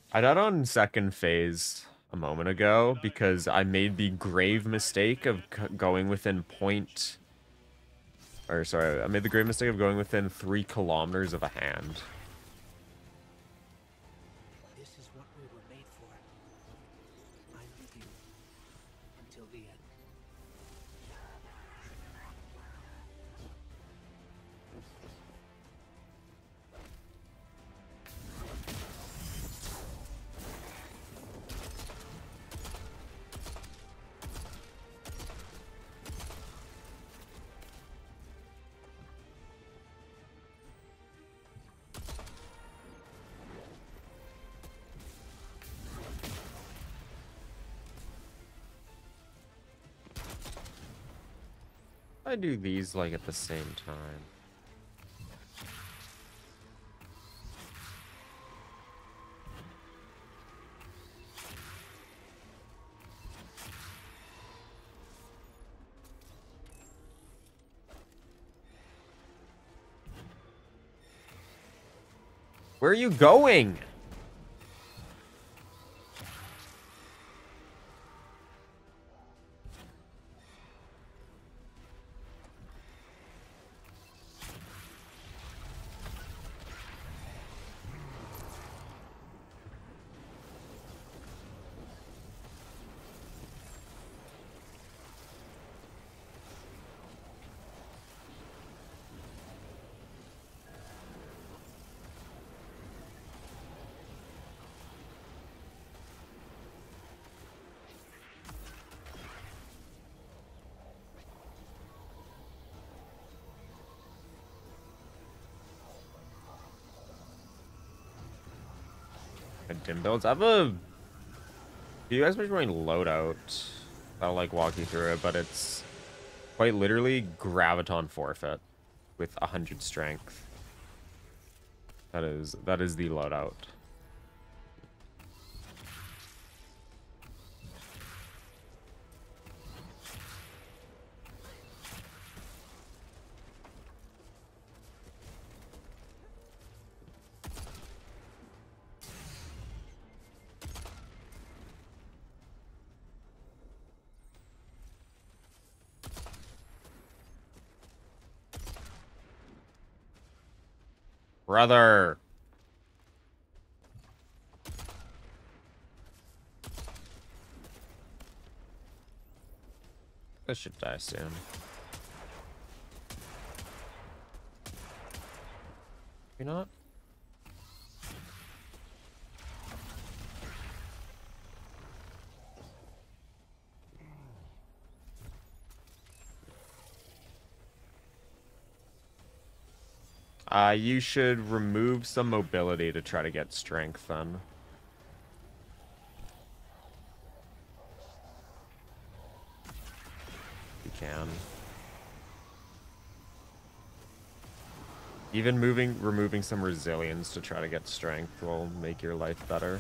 I died on second phase a moment ago because I made the grave mistake of going within point, or sorry, I made the grave mistake of going within 3 kilometers of a hand. This is what we were made for. I'm with you until the end. I do these like at the same time. Where are you going? Dim builds. I have a. You guys are going loadout. I'll like walk you through it, but it's quite literally graviton forfeit with 100 strength. That is the loadout. Brother. This should die soon. You not? You should remove some mobility to try to get strength then. You can. Even removing some resilience to try to get strength will make your life better.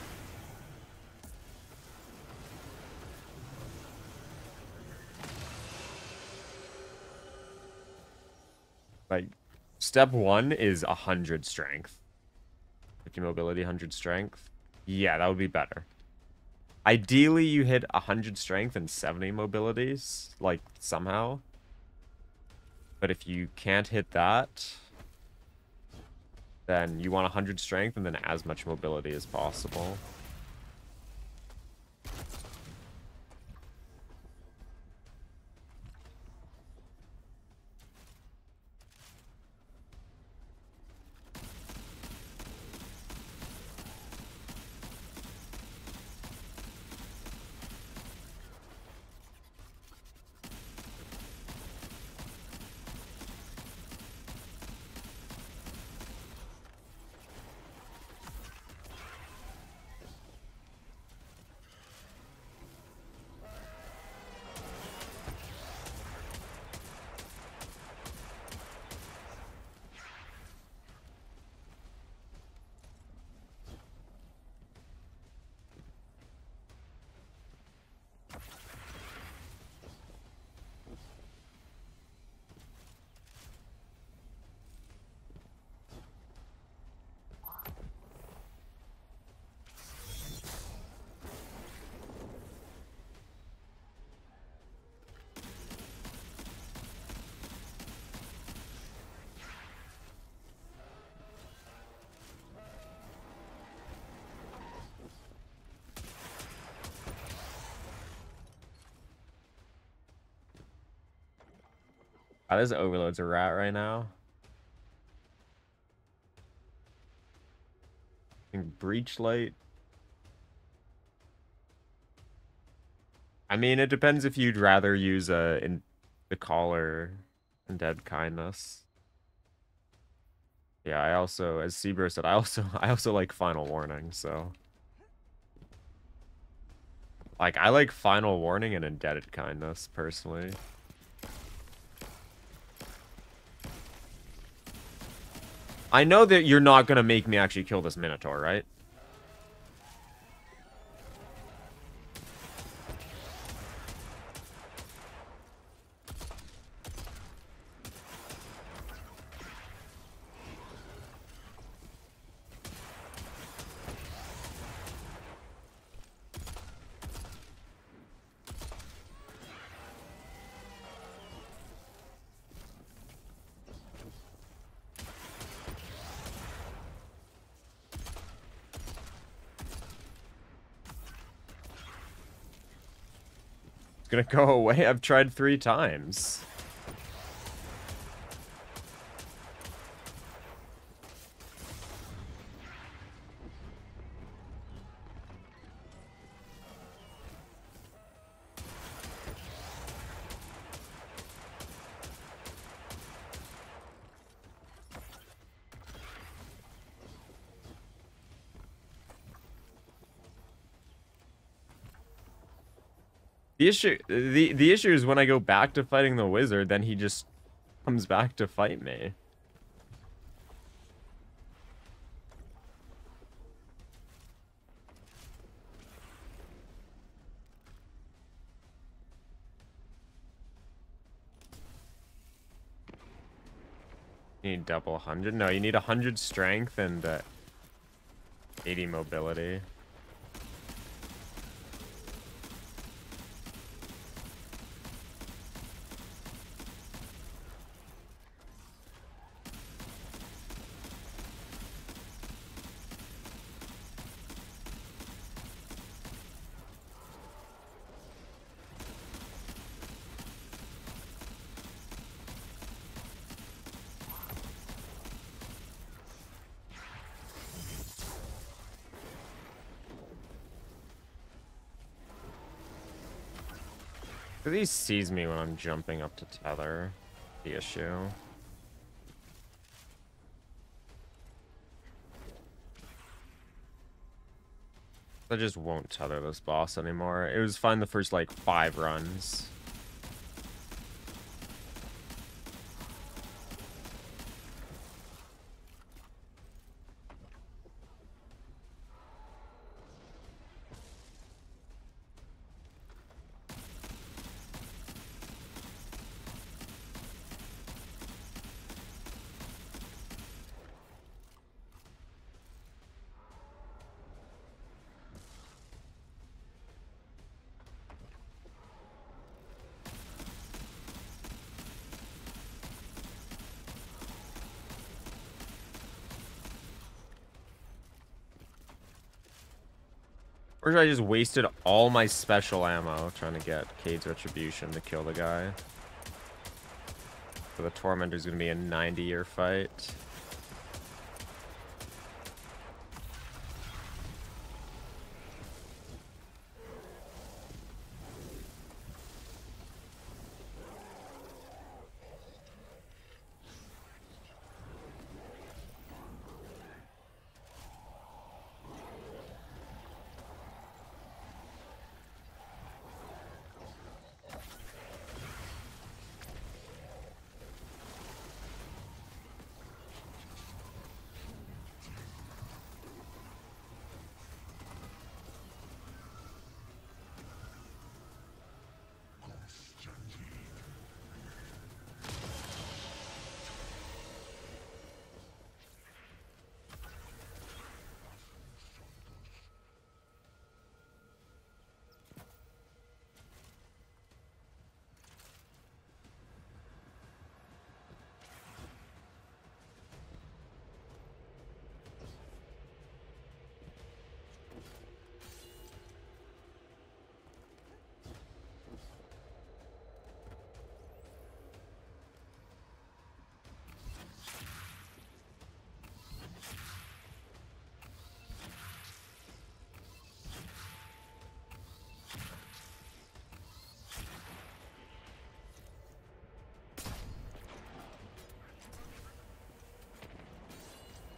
Like, step 1 is 100 strength. 50 mobility, 100 strength. Yeah, that would be better. Ideally, you hit 100 strength and 70 mobilities, like, somehow. But if you can't hit that, then you want 100 strength and then as much mobility as possible. How does Overload's a rat right now? I think Breach Light. I mean, it depends if you'd rather use the Collar and Dead Kindness. Yeah, I also, as Seabro said, I also like Final Warning, so. Like, I like Final Warning and Indebted Kindness, personally. I know that you're not gonna make me actually kill this Minotaur, right? It's gonna go away. I've tried 3 times. The issue is when I go back to fighting the wizard, then he just comes back to fight me. You need double 100? No, you need 100 strength and 80 mobility. He sees me when I'm jumping up to tether. The issue. I just won't tether this boss anymore. It was fine the first like 5 runs. Or should I just wasted all my special ammo trying to get Cade's Retribution to kill the guy? So the Tormentor's gonna be a 90-year fight.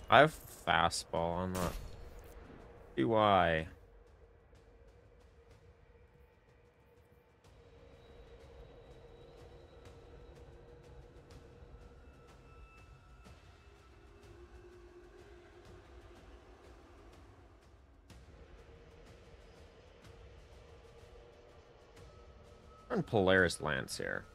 I have fastball. I'm not. Do I? Run Polaris Lance here.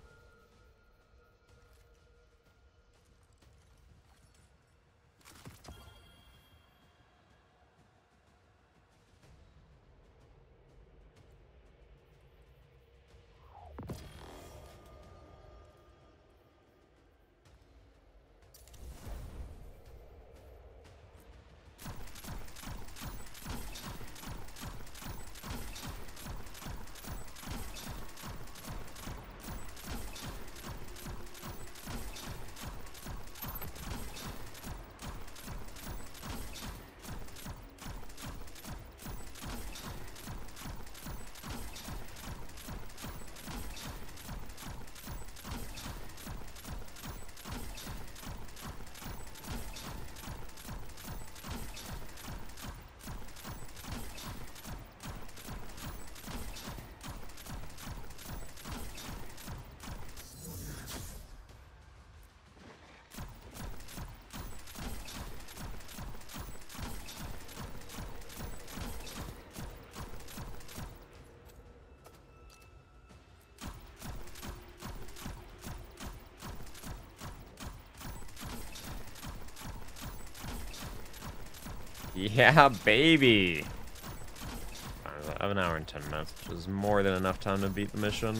Yeah, baby. I have an hour and 10 minutes, which is more than enough time to beat the mission.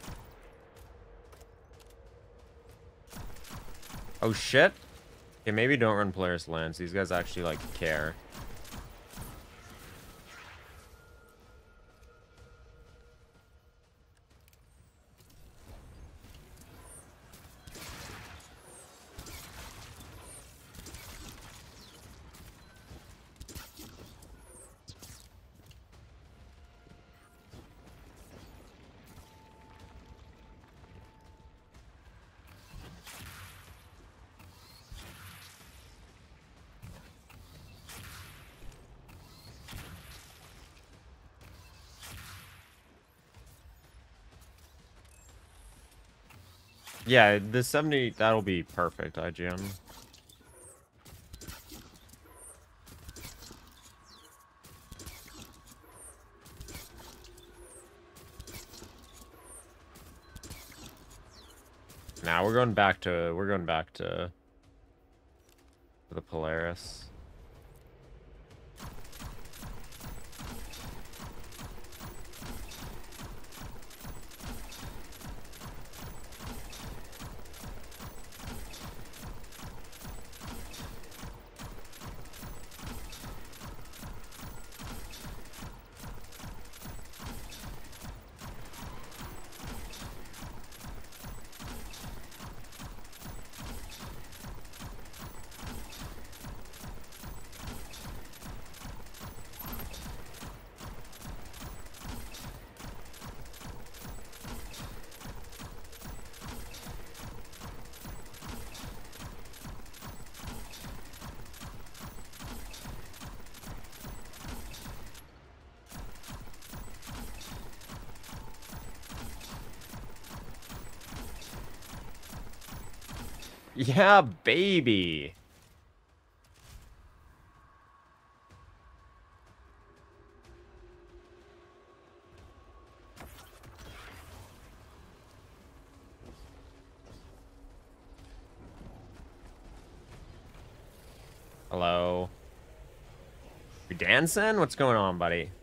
Oh, shit. Okay, maybe don't run Polaris Lance. These guys actually, like, care. Yeah, the 70, that'll be perfect, IGN. Now we're going back to the Polaris. Yeah, baby. Hello. You dancing? What's going on, buddy?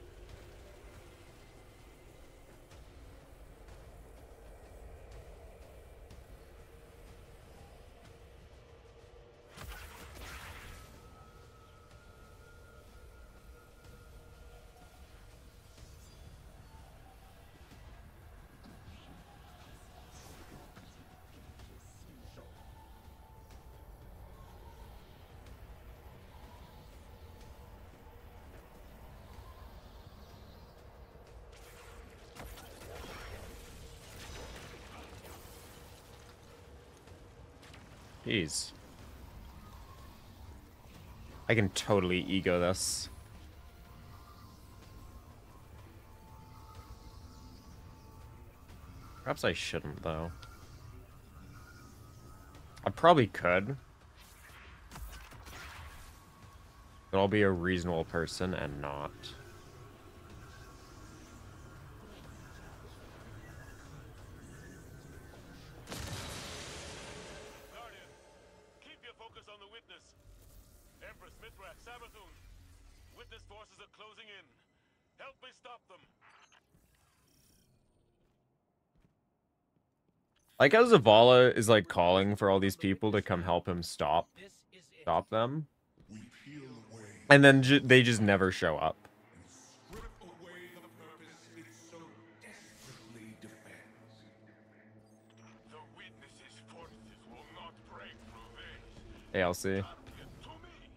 Jeez. I can totally ego this. Perhaps I shouldn't, though. I probably could. But I'll be a reasonable person and not. Guardian, keep your focus on the witness. Empress, Mithrak, Savathun. Witness forces are closing in. Help me stop them. Like how Zavala is like calling for all these people to come help him stop This is it. them. And then they just never show up. Strip away the purpose it so desperately defends. The witness's forces will not break through this. ALC. Get to me.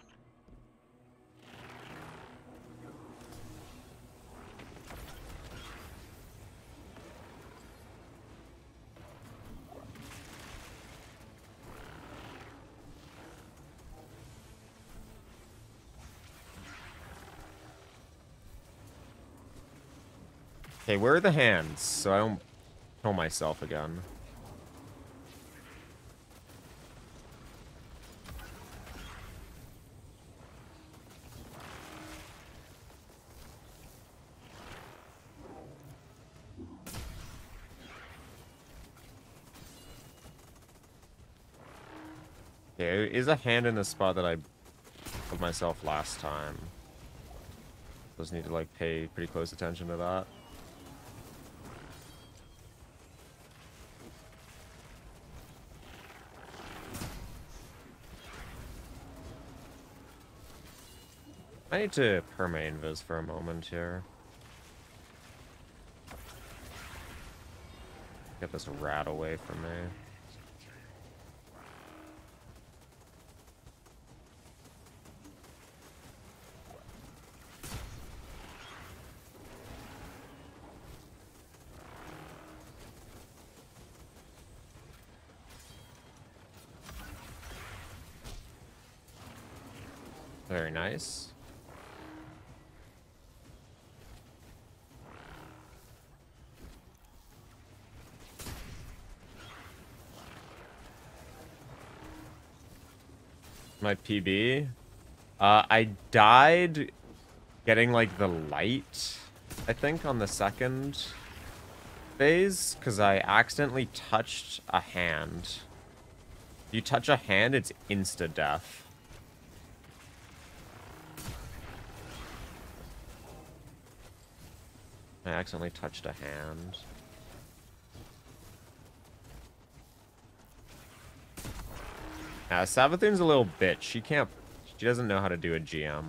Okay, where are the hands? So I don't kill myself again. Okay, there is a hand in the spot that I put myself last time. Just need to like pay pretty close attention to that. I need to perma-invis for a moment here. Get this rat away from me. Very nice. My PB. I died getting like the light, I think, on the second phase, because I accidentally touched a hand. If you touch a hand, it's insta-death. I accidentally touched a hand. Savathun's a little bitch. She doesn't know how to do a GM.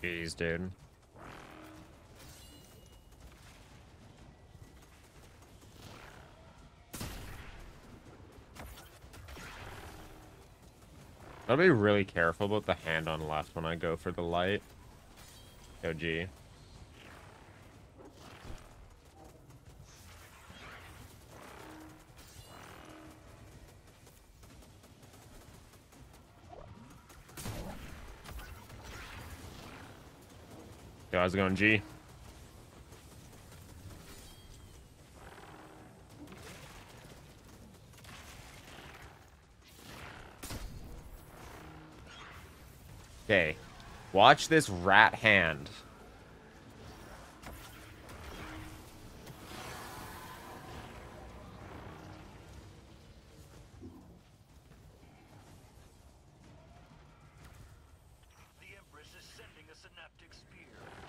Jeez, dude. I'll be really careful about the hand on left when I go for the light. OG. Yo, how's it going, G? Okay. Watch this rat hand. The Empress is sending a synaptic spear.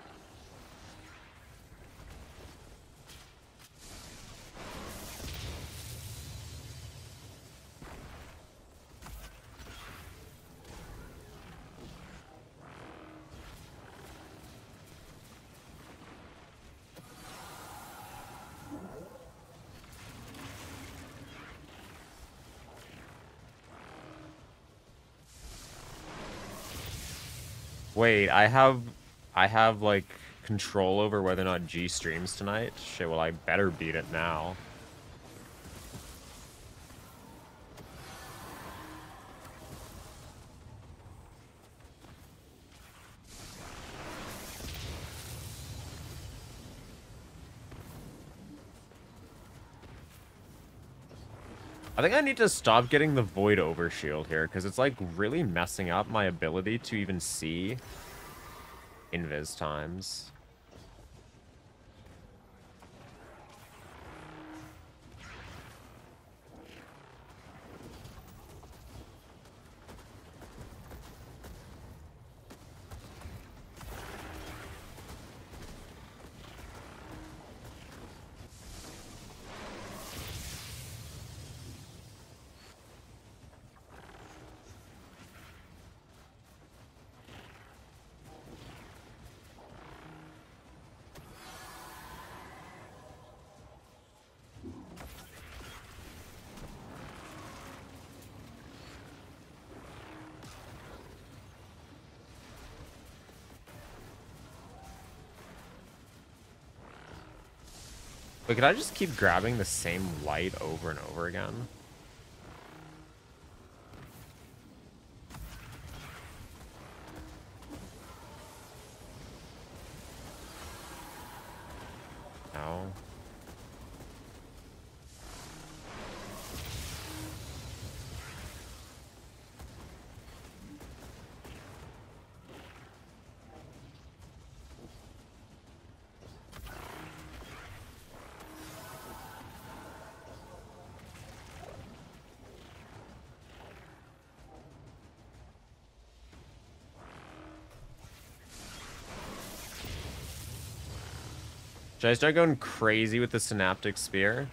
Wait, I have like control over whether or not G streams tonight. Shit, well I better beat it now. I think I need to stop getting the Void Overshield here, because it's like really messing up my ability to even see invis times. But could I just keep grabbing the same light over and over again? No. Should I start going crazy with the Synaptic Spear?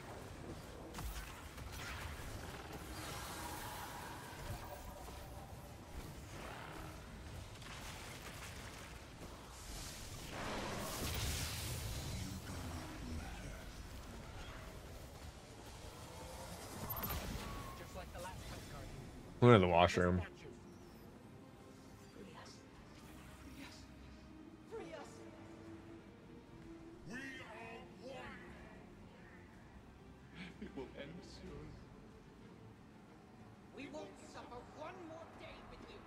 Just like the last card. I'm going to the washroom. Free us. Free us. Free us. We are one. It will end soon. We won't suffer one more day with you.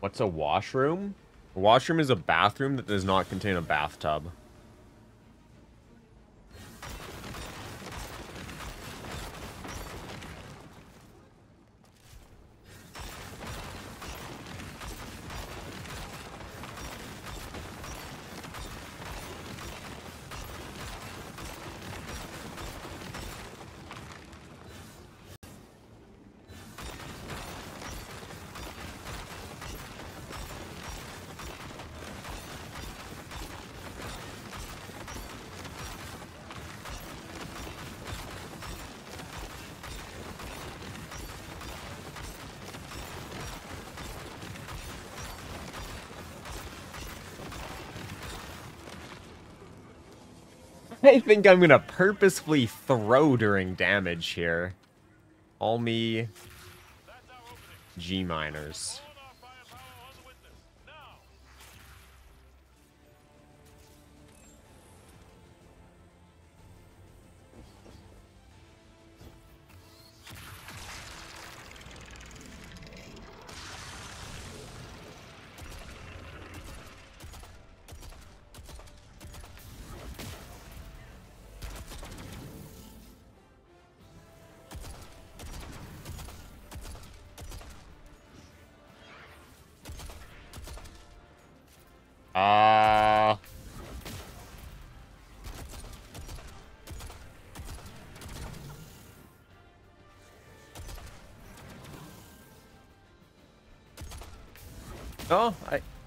What's a washroom? A washroom is a bathroom that does not contain a bathtub. I think I'm gonna purposefully throw during damage here. Call me That's our opening. G miners. All our firepower on the witness. Now! Uh... Oh,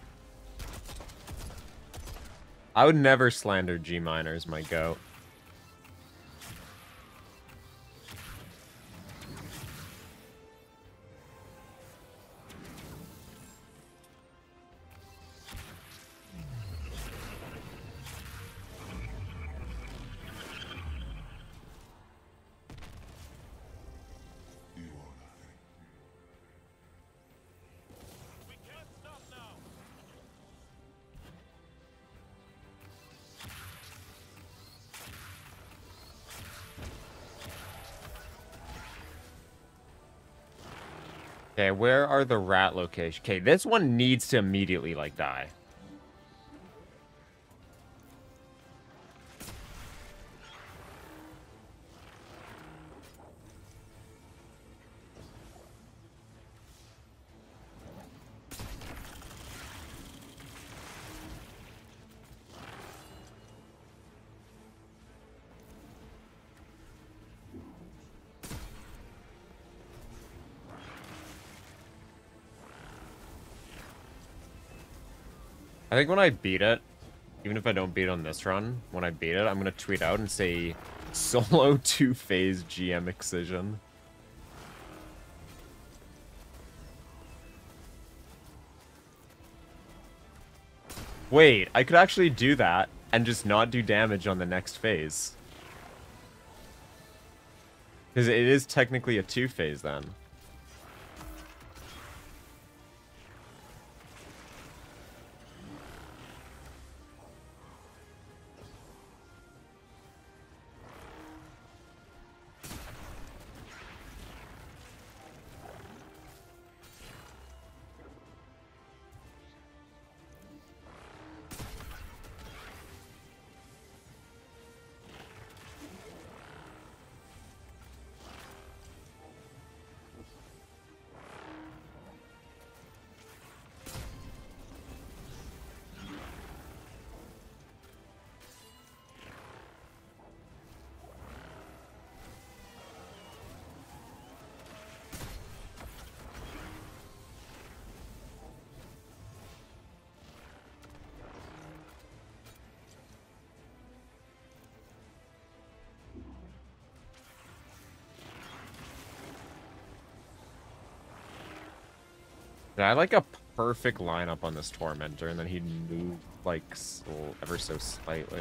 I would never slander G miners, my goat. You are nothing. We can't stop now! Okay, where are the rat locations? Okay, this one needs to immediately, like, die. I think when I beat it, even if I don't beat it on this run, when I beat it, I'm gonna tweet out and say solo two-phase GM excision. Wait, I could actually do that and just not do damage on the next phase. Because it is technically a two-phase then. Yeah, I like a perfect lineup on this Tormentor, and then he'd move, like, ever so slightly.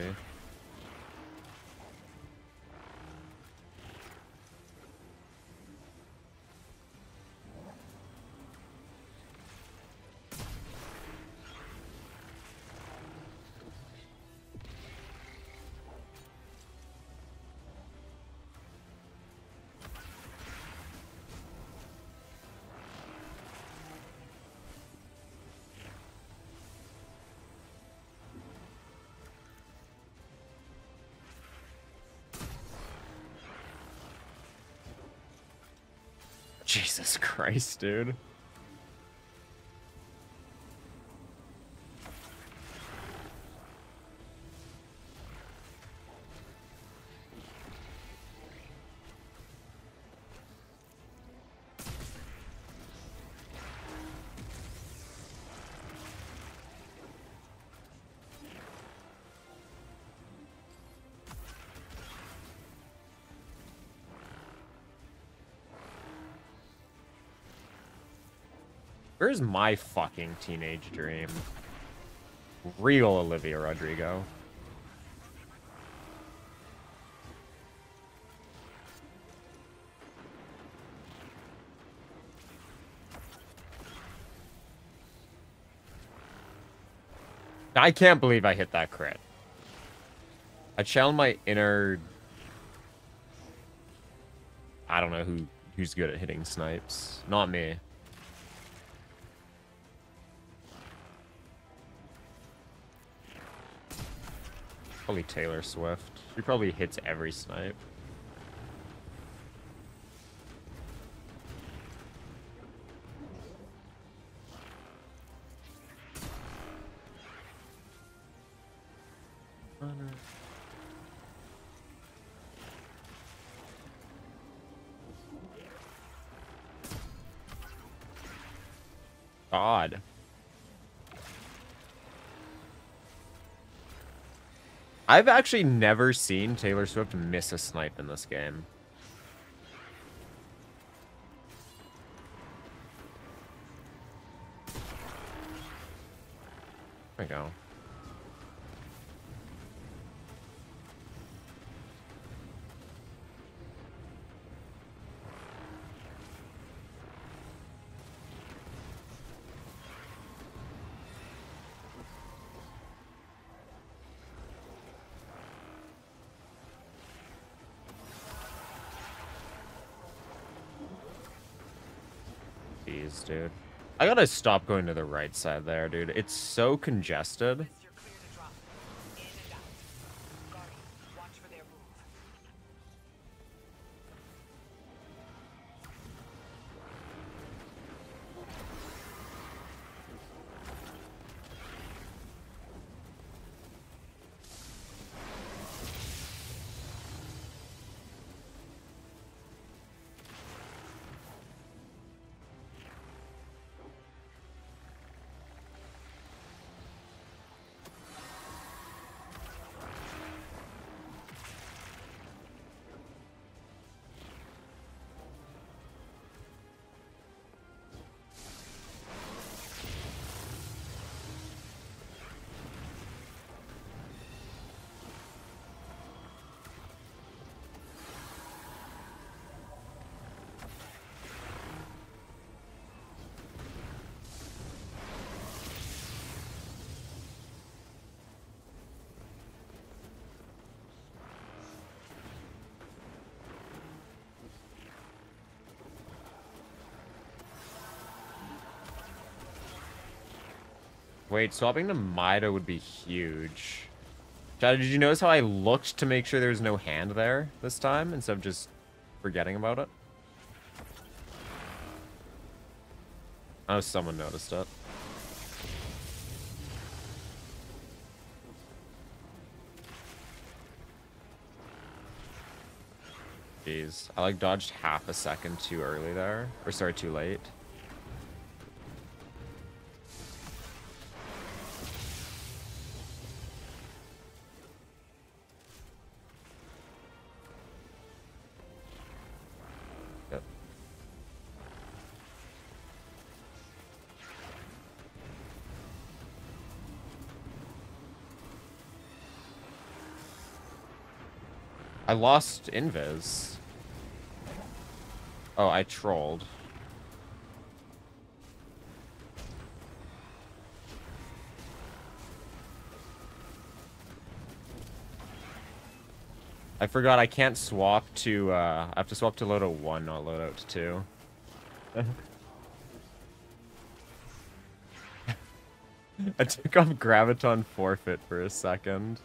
Jesus Christ, dude. Where's my fucking teenage dream? Real Olivia Rodrigo. I can't believe I hit that crit. I channeled my inner... I don't know who's good at hitting snipes. Not me. Probably Taylor Swift. She probably hits every snipe. God. I've actually never seen Taylor Swift miss a snipe in this game. There we go. Jeez, dude. I gotta stop going to the right side there, dude. It's so congested. You're clear to drop. In and out. Guardian, watch for their move. Wait, swapping to Mida would be huge. Chad, did you notice how I looked to make sure there was no hand there this time instead of just forgetting about it? I know someone noticed it. Jeez, I like dodged half a second too early there. Or sorry, too late. Yep. I lost invis. Oh, I trolled. I forgot I can't swap to, I have to swap to loadout 1, not loadout 2. I took off Graviton forfeit for a second.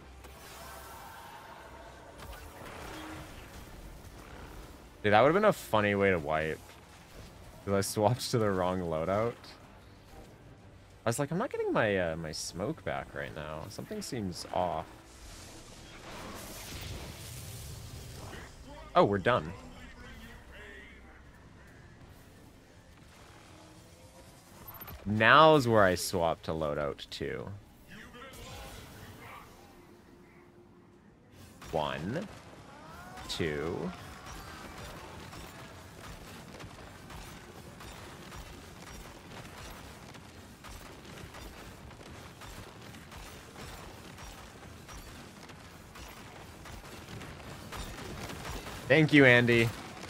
Dude, that would have been a funny way to wipe. Because I swapped to the wrong loadout. I was like, I'm not getting my my smoke back right now. Something seems off. Oh, we're done. Now's where I swap to loadout 2. 1, 2. Thank you, Andy.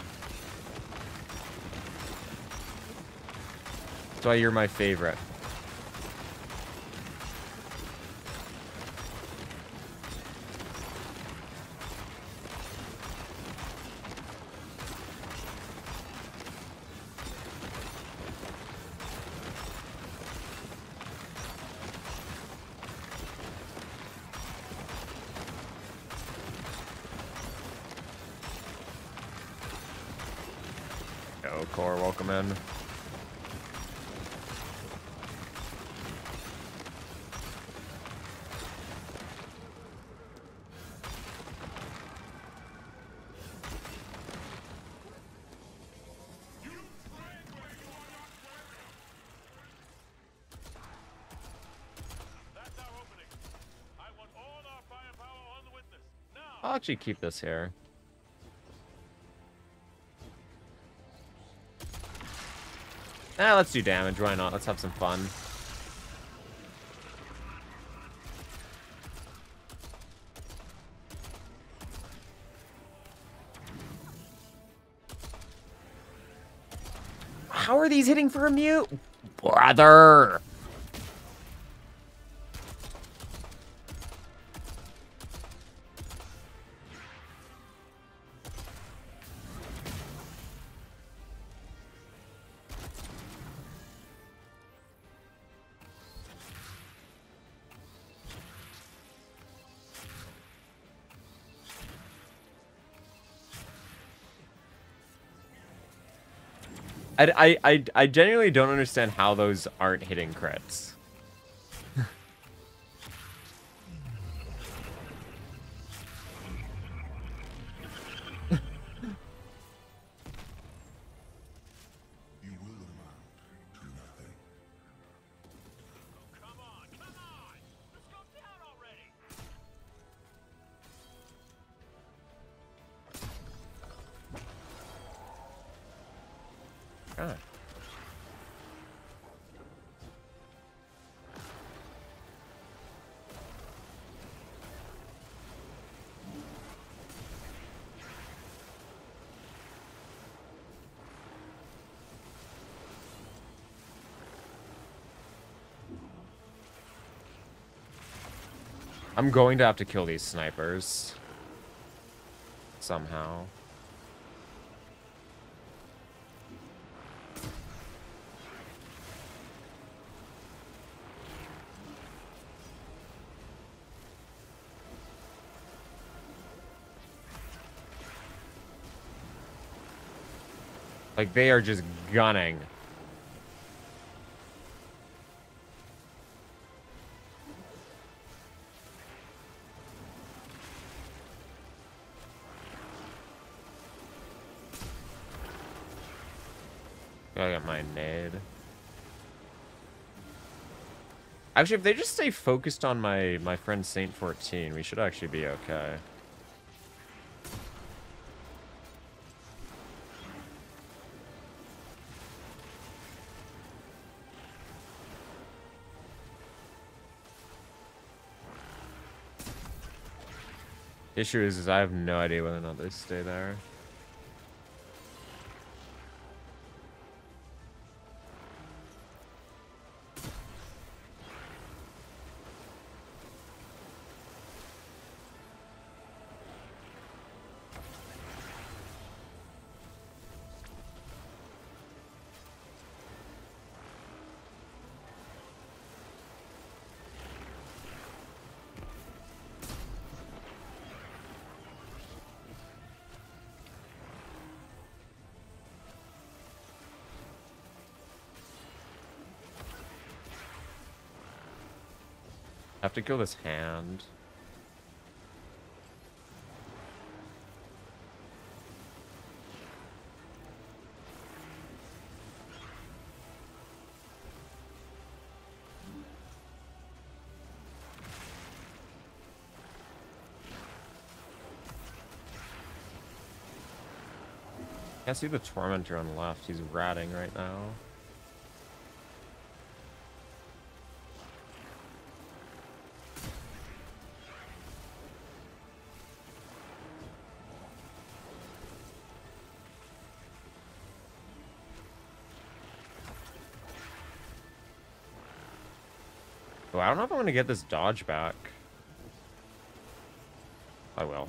That's why you're my favorite. Yo, Core, welcome in. That's our opening. I want all our firepower on the witness. Now! I'll actually keep this here. Let's do damage. Why not? Let's have some fun. How are these hitting for a mute? Brother! I genuinely don't understand how those aren't hitting crits. You will amount to nothing. Come on, come on! Let's go down already! God. I'm going to have to kill these snipers. Somehow. Like, they are just gunning. Gotta get my nade. Actually, if they just stay focused on my friend Saint 14, we should actually be okay. Issue is I have no idea whether or not they stay there. I have to kill this hand. Can't see the Tormentor on the left. He's ratting right now. Oh, I don't know if I'm going to get this dodge back. I will.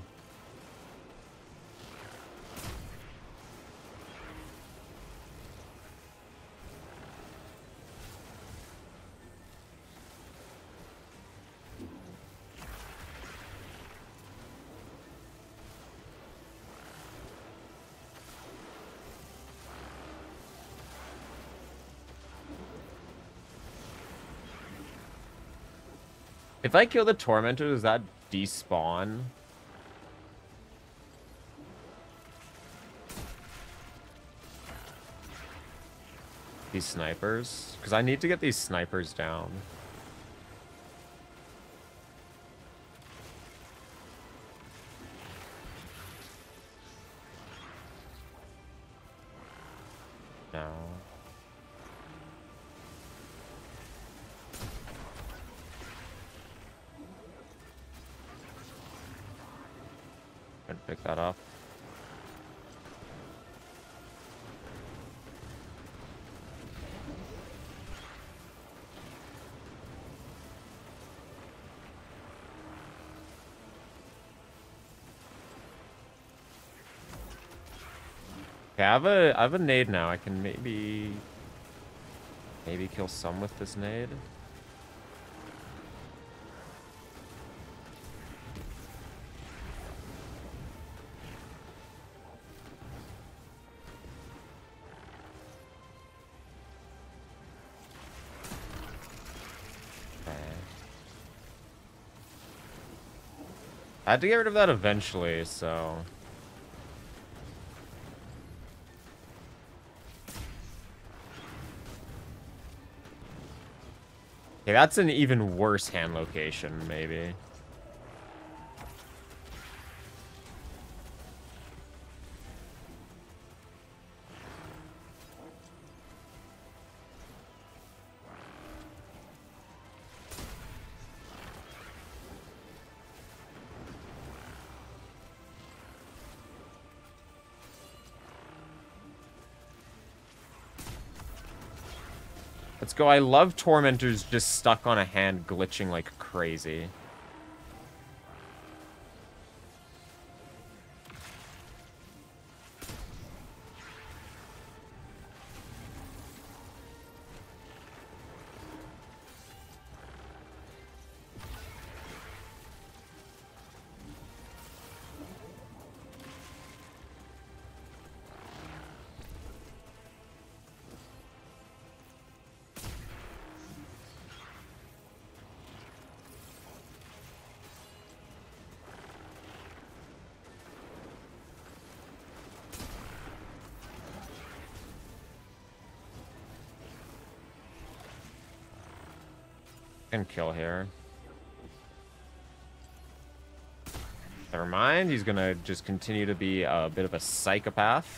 If I kill the Tormentor, does that despawn? These snipers? Because I need to get these snipers down. No. Gonna pick that up. Okay, I have a nade now. I can maybe kill some with this nade. I had to get rid of that eventually, so... Okay, that's an even worse hand location, maybe. Let's go. I love Tormentors just stuck on a hand glitching like crazy. Can kill here. Never mind, he's gonna just continue to be a bit of a psychopath.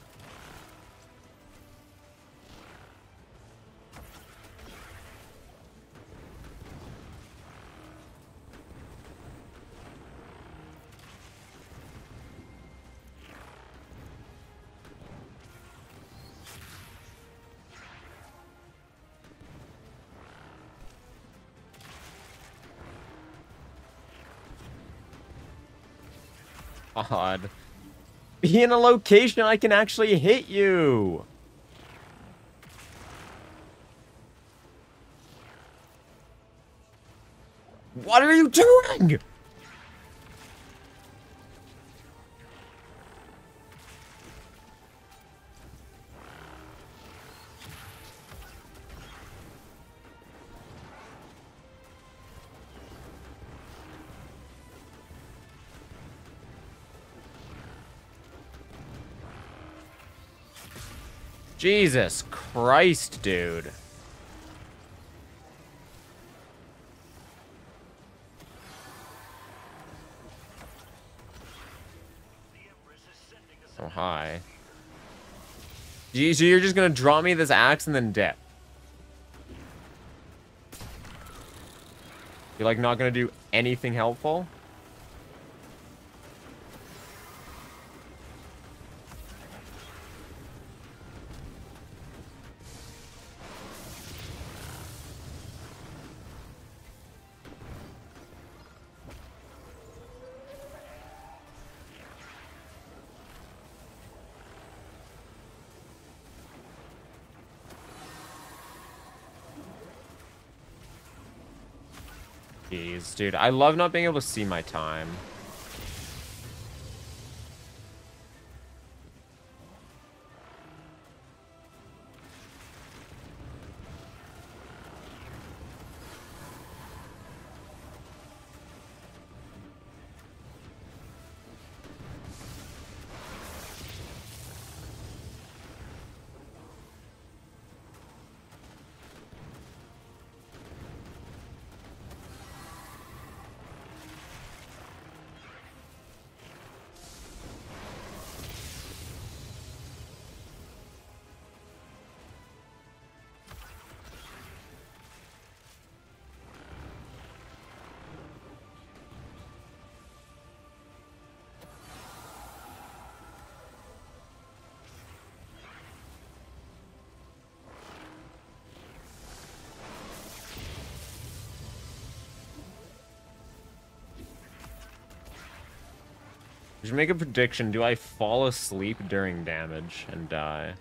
God. Be in a location I can actually hit you. What are you doing? Jesus Christ, dude. Oh, hi. Geez, so you're just gonna draw me this axe and then dip. You're like not gonna do anything helpful? Jeez, dude. I love not being able to see my time. We should make a prediction. Do I fall asleep during damage and die?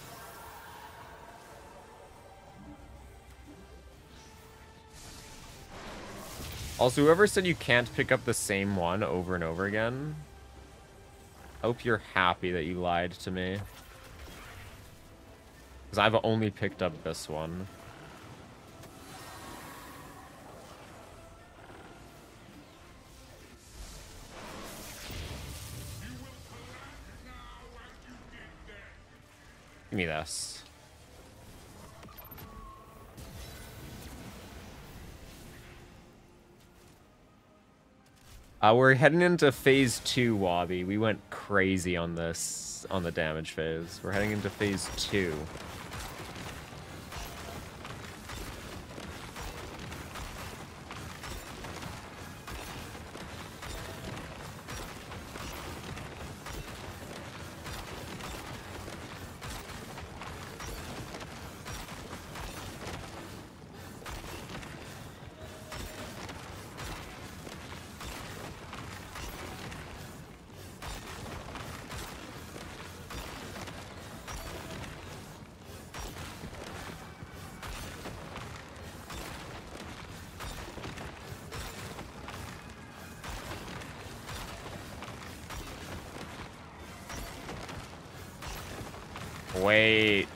Also, whoever said you can't pick up the same one over and over again, hope you're happy that you lied to me. Because I've only picked up this one. Give me this. We're heading into phase 2, Wabi. We went crazy on this, on the damage phase. We're heading into phase 2. Wait.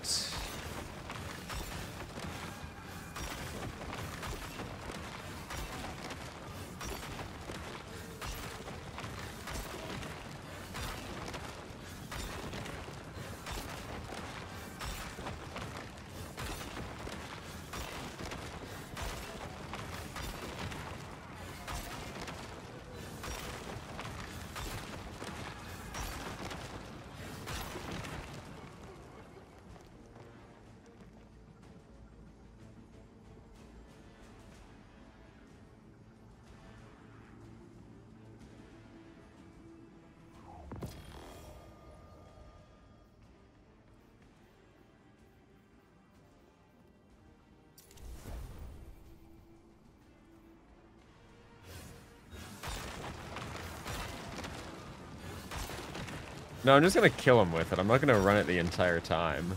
No, I'm just gonna kill him with it. I'm not gonna run it the entire time.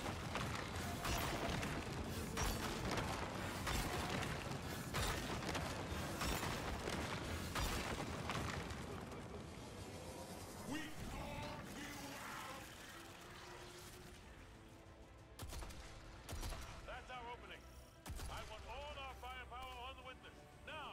That's our opening. I want all our firepower on the witness. Now!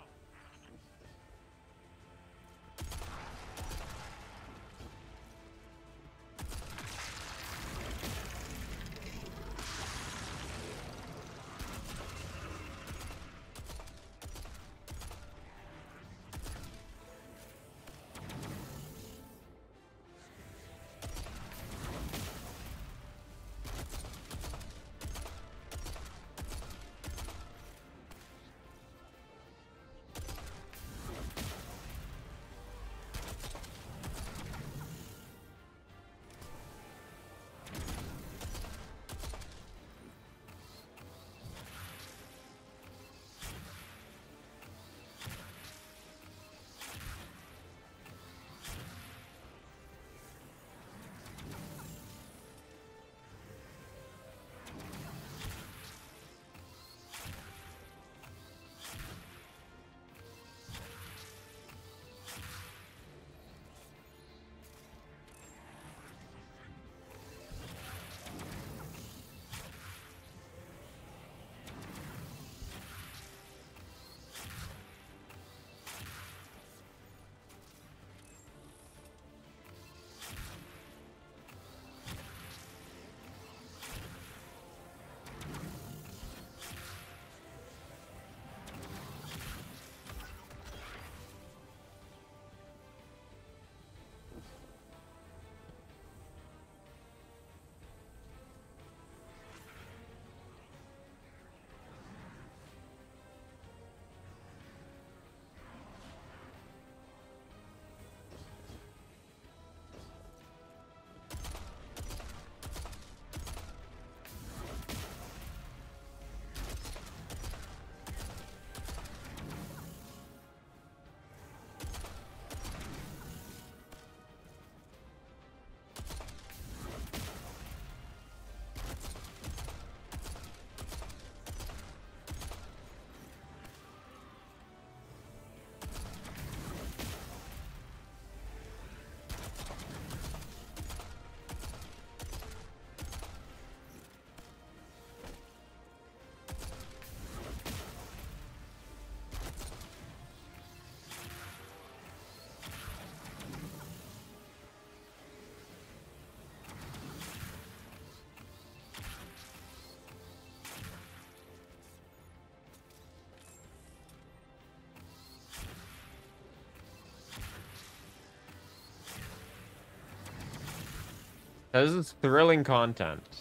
This is thrilling content.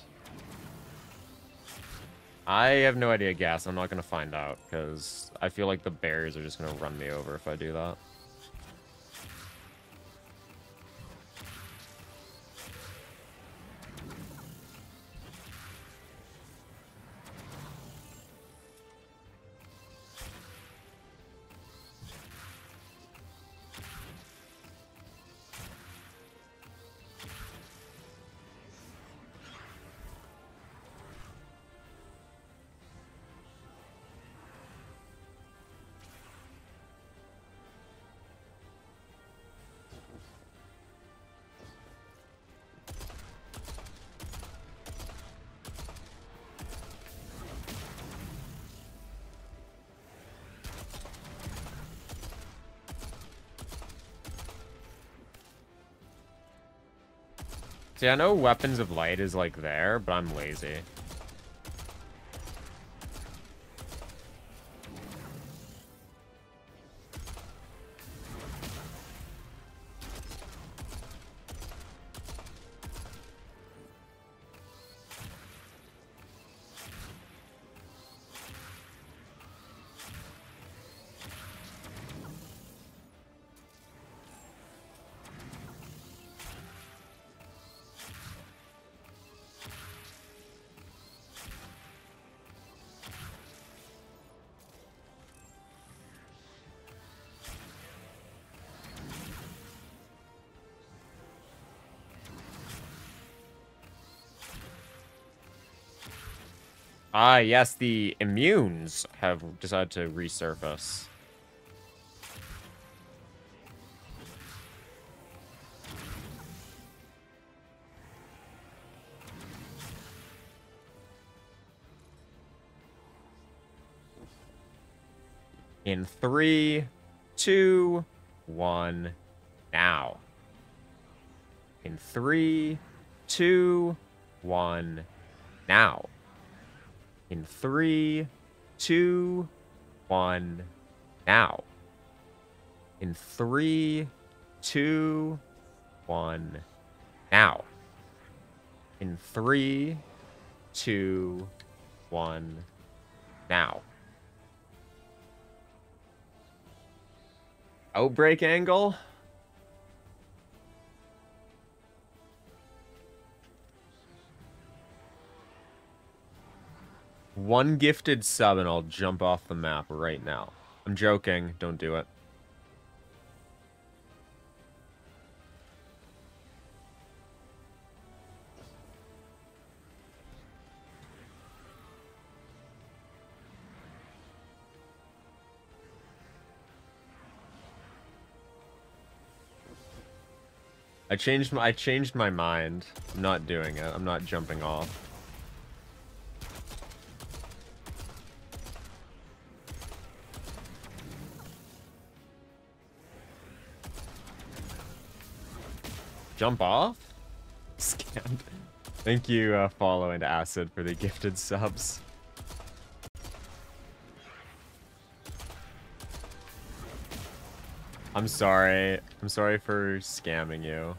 I have no idea, Gas. I'm not going to find out, because I feel like the bears are just going to run me over if I do that. See, I know Weapons of Light is, like, there, but I'm lazy. Ah, yes, the immunes have decided to resurface. In 3, 2, 1, now. In 3, 2, 1, now. In 3, 2, 1, now. In 3, 2, 1, now. In 3, 2, 1, now. Outbreak angle? One gifted sub and I'll jump off the map right now. I'm joking. Don't do it. I changed my mind. I'm not doing it. I'm not jumping off. Jump off? Scammed. Thank you, Follow and Acid, for the gifted subs. I'm sorry. I'm sorry for scamming you.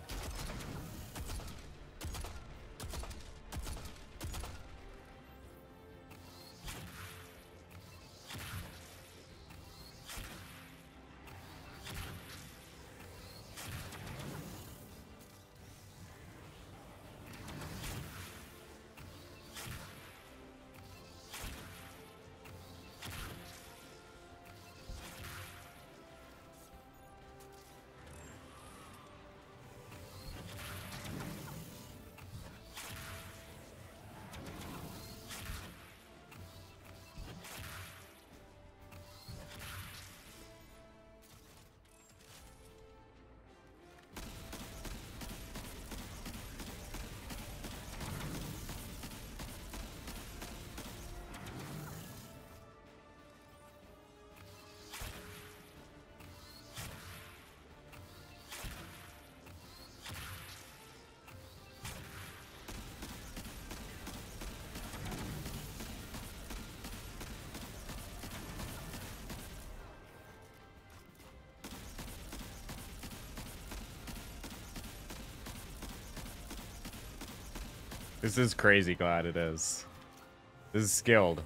This is crazy glad it is. This is skilled.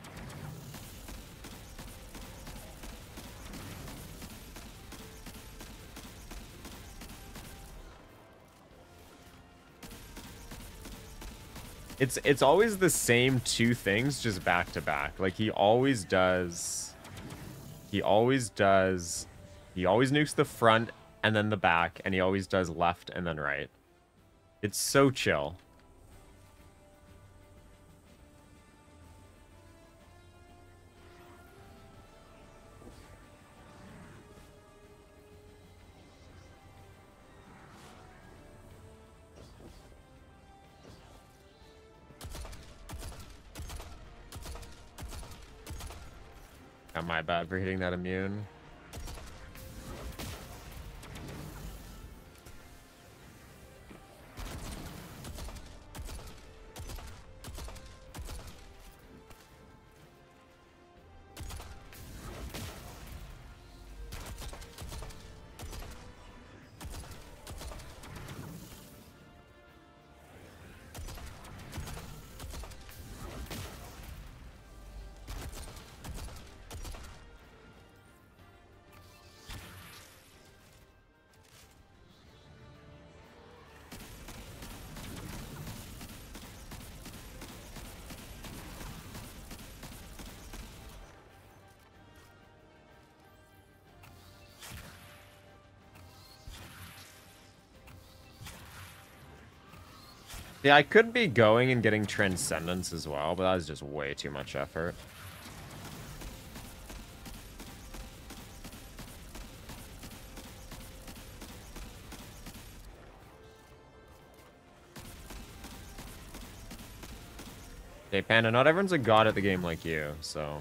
It's always the same two things, just back to back. Like he always does. He always nukes the front and then the back, and he always does left and then right. It's so chill. Got my bad for hitting that immune. Yeah, I could be going and getting Transcendence as well, but that was just way too much effort. Okay, Panda, not everyone's a god at the game like you, so...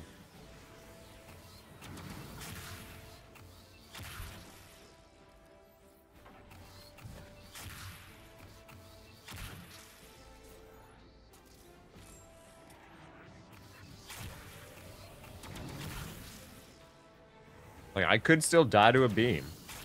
Like, I could still die to a beam.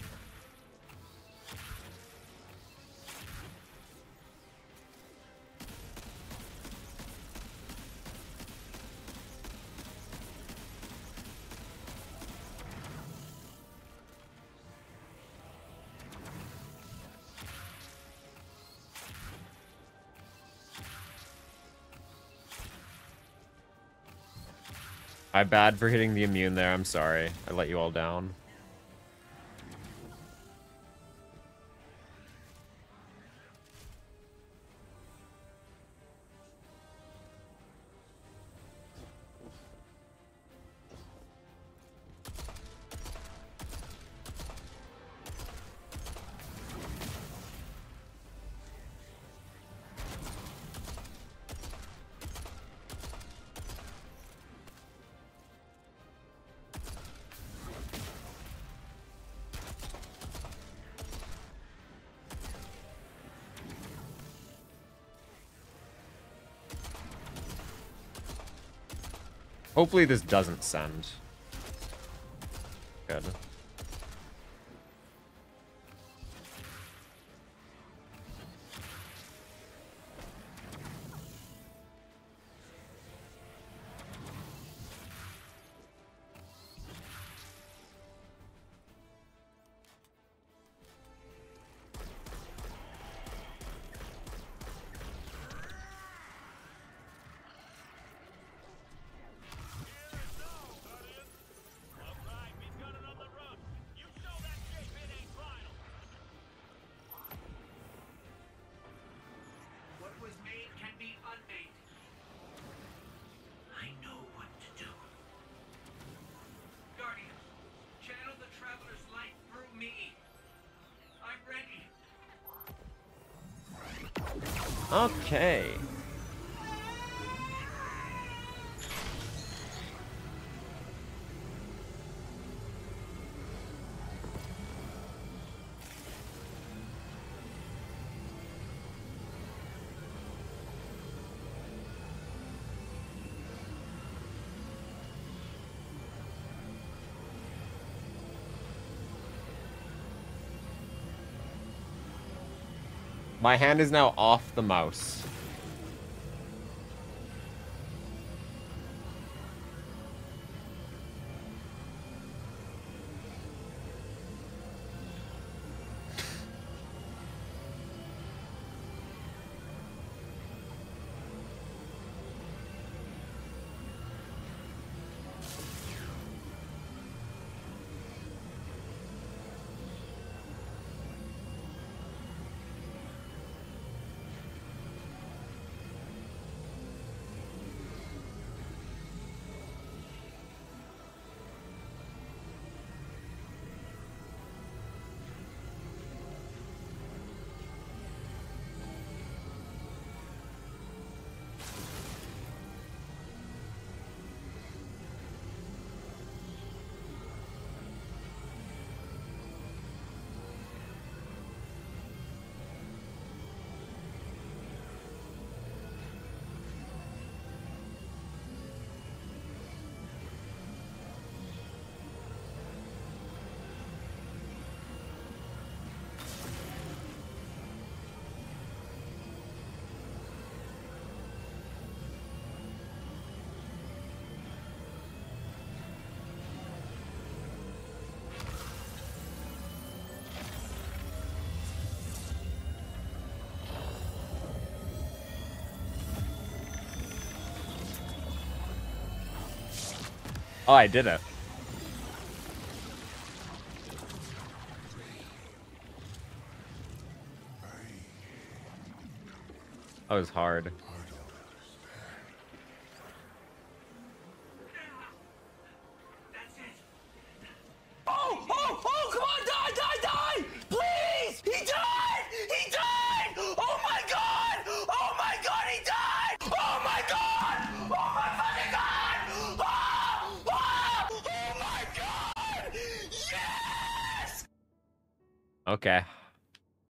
I'm bad for hitting the immune there. I'm sorry. I let you all down. Hopefully this doesn't send. Good. What was made can be unmade. I know what to do. Guardian, channel the Traveler's light through me. I'm ready. Okay. My hand is now off the mouse. Oh, I did it. That was hard. Oh, oh, oh, come on, die, die, die! Please! He died! He died! Oh my god! Oh my god, he died! Oh my god! Oh my fucking god! Oh, oh, oh my god! Yes! Okay.